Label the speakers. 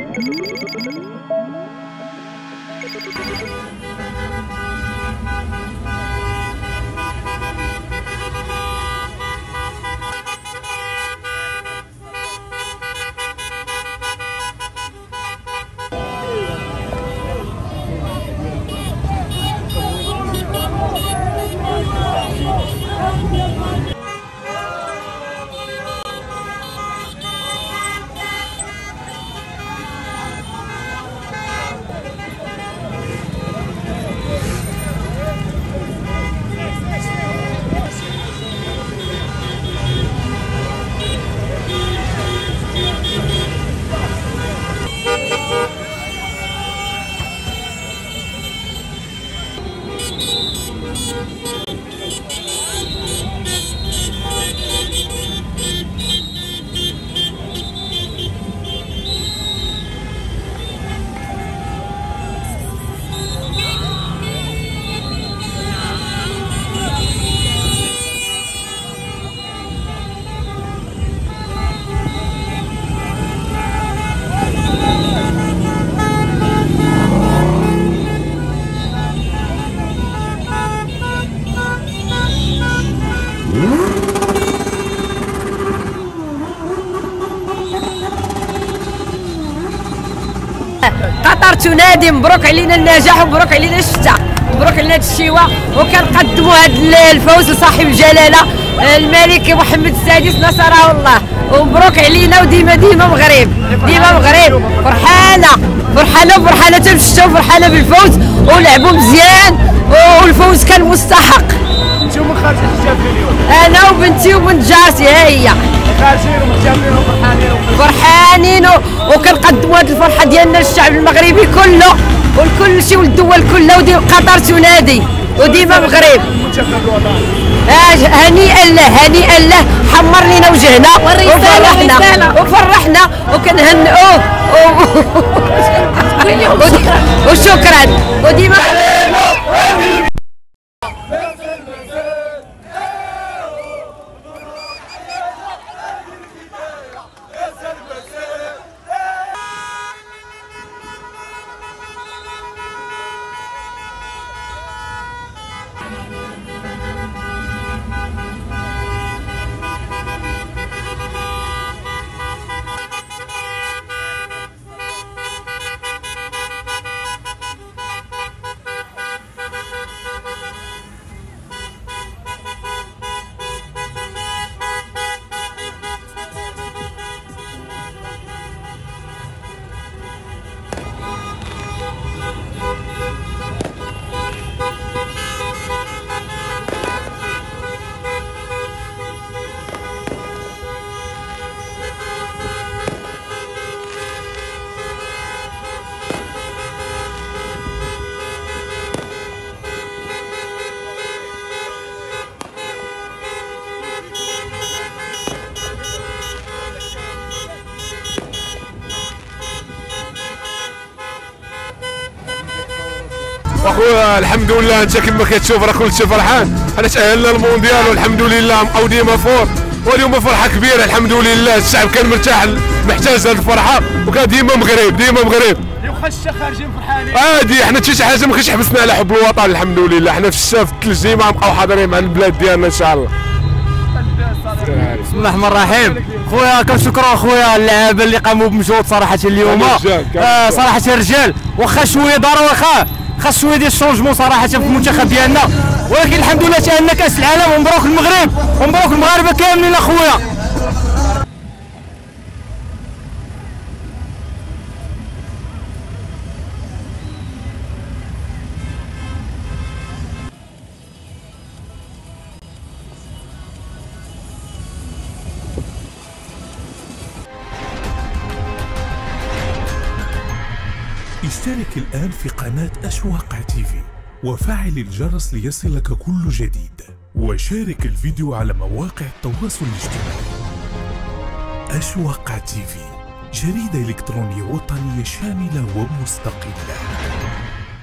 Speaker 1: قطر تنادي مبروك علينا النجاح ومبروك علينا الشتاء، مبروك علينا هذا الشيوه، وكنقدموا هذا الفوز لصاحب الجلاله الملك محمد السادس نصره الله، ومبروك علينا وديما مغرب، ديما مغرب. فرحانه تمشتو، فرحانه بالفوز ولعبوا مزيان والفوز كان مستحق.
Speaker 2: انتم خارجين متجابرين اليوم؟
Speaker 1: انا وبنتي وبنت جارتي ها هي
Speaker 2: خارجين ومتجابرين
Speaker 1: وفرحانين وكنقدموا هذه الفرحه ديالنا للشعب المغربي كله والكل شيء والدول كلها، قطر تنادي وديما مغرب. هنيئا له حمر لينا وجهنا وفرحنا وكنهنئوه وشكرا وديما
Speaker 3: اخويا الحمد لله. انت كما كتشوف راه كلشي فرحان، حنا تاهلنا للمونديال والحمد لله او ديما فور، واليوم فرحه كبيره الحمد لله. الشعب كان مرتاح محتاج هذه الفرحه وكان ديما مغرب.
Speaker 2: اليوم خاصة خارجين فرحانين
Speaker 3: عادي، حنا حتى شي حاجه ما كاينش حبسنا على حب الوطن الحمد لله. حنا في الشتاء في الثلج ديما غنبقاو حاضرين مع البلاد ديالنا ان شاء الله.
Speaker 4: بسم الله الرحمن الرحيم. خويا كنشكروا خويا اللعابه اللي قاموا بمجهود صراحه اليوم، صراحه الرجال واخا شويه ضروري خاص شويه ديال الشونجمون صراحه في المنتخب ديالنا، ولكن الحمد لله تاهلنا كاس العالم ومبروك المغرب ومبروك المغاربه كاملين اخويا.
Speaker 5: اشترك الآن في قناة أشواق تيفي وفعل الجرس ليصلك كل جديد، وشارك الفيديو على مواقع التواصل الاجتماعي. أشواق تيفي، جريدة إلكترونية وطنية شاملة ومستقلة.